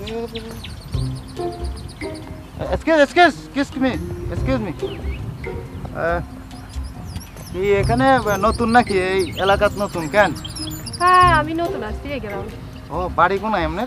Excuse me কি এখানে নতুন নাকি এই এলাকাত নতুন কেন? হ্যাঁ আমি নতুন আসছি এই গ্রাম। ও বাড়ি কোনায় আপনার?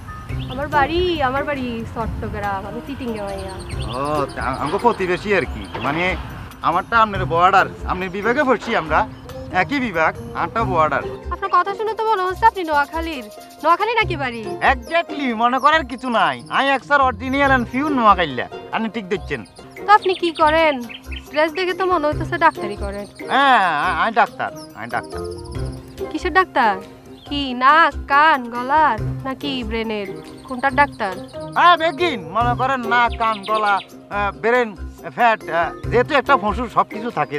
আমার বাড়ি চট্টগ্রাম, আমি চিটিংয়ে মাইয়া। ও আমাকে প্রতিবেশী আর কি, মানে আমারটা আপনার বর্ডার, আপনার বিভাগে পড়ছি আমরা, একই বিভাগ, আটটা বর্ডার। আপনার কথা শুনে তো মনে হচ্ছে আপনি নোয়াখালী নাকি বাড়ি? এক্স্যাক্টলি, মনে করার কিছু নাই, আমি এক্সার অরিজিনাল এন্ড পিওর নোয়াখাইলা। আপনি ঠিক দেখছেন। তো আপনি কি করেন? ড্রেস দেখে তো মনে হচ্ছে ডাক্তারি করেন। হ্যাঁ আমি ডাক্তার। কিসের ডাক্তার? কি নাক কান গলার নাকি ব্রেনের, কোনটার ডাক্তার? হ্যাঁ বেগিন, মনে করেন নাক কান গলা ব্রেন ফ্যাট, যেহেতু একটা পশুর সব কিছু থাকে,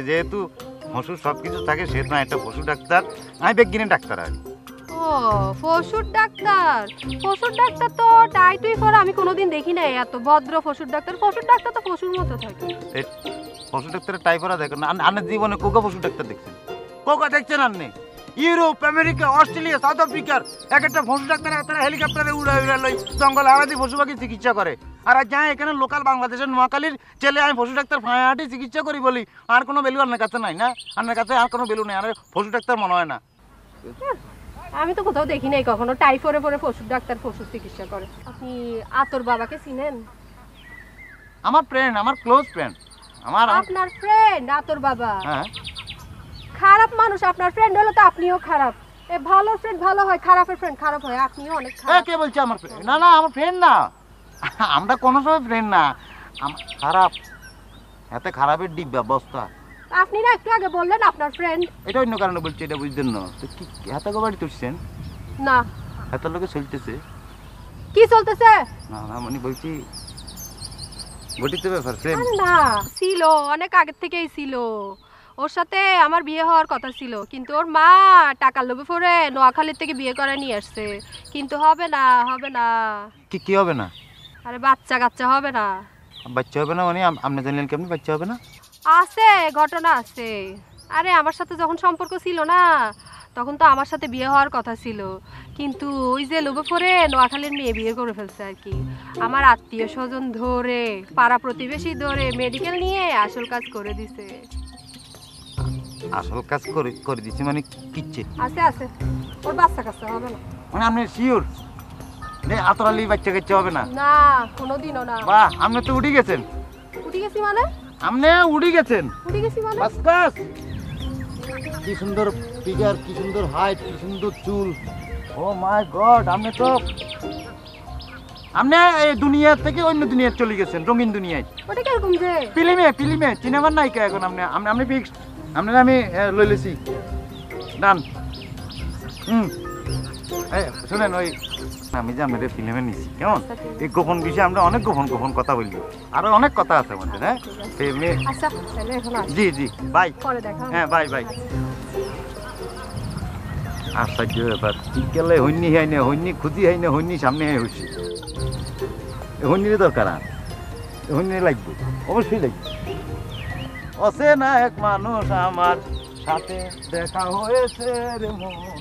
সেহেতু একটা পশু ডাক্তার। আমি বেগিনের ডাক্তার আর। ও পশুর ডাক্তার তো টাইটুই পরে আমি কোনোদিন দেখি নাই এত ভদ্র পশুর ডাক্তার তো পশুর মতো থাকে। পশু ডাক্তারের টাইপরা দেখেন আনের জীবনে কোকা পশু ডাক্তার দেখছেন? কোকা দেখছেন আপনি? ইউরোপ আমেরিকা অস্ট্রেলিয়া সাউথ আফ্রিকার এক একটা পশু ডাক্তার তারা হেলিকপ্টারে উড়ে লই জঙ্গল হাওয়াতে পশু পাখি চিকিৎসা করে। আর যা এখানে লোকাল বাংলাদেশের নোয়াখালীর ছেলে আমি পশু ডাক্তার ফাঁয়াহাটি চিকিৎসা করি বলি, আর কোনো ভ্যালু আপনার কাছে নাই না? আপনার কাছে আর কোনো ভ্যালু নেই, আর পশু ডাক্তার মনে হয় না। আমি তো কোথাও দেখি নাই কখনো টাইফরে পরে পশুর ডাক্তার পশু চিকিৎসা করে। আপনি আতর বাবাকে চিনেন? আমার ফ্রেন্ড, আমার ক্লোজ ফ্রেন্ড। আপনার ফ্রেন্ড আতর বাবা? হ্যাঁ। খারাপ মানুষ আপনার ফ্রেন্ড হলো তো আপনিও খারাপ। এ ভালো ফ্রেন্ড ভালো হয়, খারাপের ফ্রেন্ড খারাপ হয়, আপনিও অনেক খারাপ। কে বলছে আমার ফ্রেন্ড? না আমার ফ্রেন্ড না, আমরা কোনো সময় ফ্রেন্ড না, খারাপ এতে খারাপের ডিব্বা বস্তা। আপনি না একটু আগে বললেন আপনার ফ্রেন্ড। এটা অন্য কারণে বলছি, এটা বুঝতেন না তো কি? হাতে বাড়ি তুলছেন না? হাতের লোকে চলতেছে কি চলতেছে? না মানে বলছি ঘটিতে ব্যাপার ফ্রেন্ড না ছিল, অনেক আগের থেকেই ছিল। ওর সাথে আমার বিয়ে হওয়ার কথা ছিল, কিন্তু ওর মা টাকার লোভে পড়ে নোয়াখালীর থেকে বিয়ে করে নিয়ে আসছে। কিন্তু হবে না। কি হবে না? আরে বাচ্চা কাচ্চা হবে না। বাচ্চা হবে না মানে আপনি জানলেন কেমনি বাচ্চা হবে না? আছে, ঘটনা আছে। আরে আমার সাথে যখন সম্পর্ক ছিল না, তখন তো আমার সাথে বিয়ে হওয়ার কথা ছিল, কিন্তু ওই যে লোভে পড়ে নোয়াখালীর মেয়ে বিয়ে করে ফেলছে আর কি। আমার আত্মীয় স্বজন ধরে, পাড়া প্রতিবেশী ধরে মেডিকেল নিয়ে আসল কাজ করে দিছে। আসল কাজ করে দিচ্ছে মানে কিচ্ছে? আছে ওর বাচ্চা কাচ্চা হবে না। মানে আপনি শিওর আতরালি বাচ্চা কাচ্চা হবে না? না কোনোদিনও না। বাহ, আপনি তো উঠে গেছেন। উঠে গেছি মানে? আপনি উঠে গেছেন মানে বাস। কি সুন্দর ফিগার, কি সুন্দর হাইট, কি সুন্দর চুল। ও মাই গড, আপনি এই দুনিয়া থেকে অন্য দুনিয়ায় চলে গেছেন, রঙিন দুনিয়ায়। ওটা কিরকম যে? ফিল্মে সিনেমার নায়িকা এখন আপনি ফিক্সড। আপনার আমি লইলেছি ডান। শুনেন, ওই আমি যে আপনার ফিল্মে নিছি কেমন, এই গোপন বিষয়ে আমরা অনেক গোপন কথা বললি, আরো অনেক কথা আছে আমাদের। হ্যাঁ জি বাই। হ্যাঁ বাই। আশ্চর্য ব্যাপার, বিকেলে হইনি খুঁজি হইনি সামনে হইছি। হইনির দরকার, হইনি লাগবে, অবশ্যই লাগবে। অচেনা এক মানুষ আমার সাথে দেখা হয়েছে রে মন।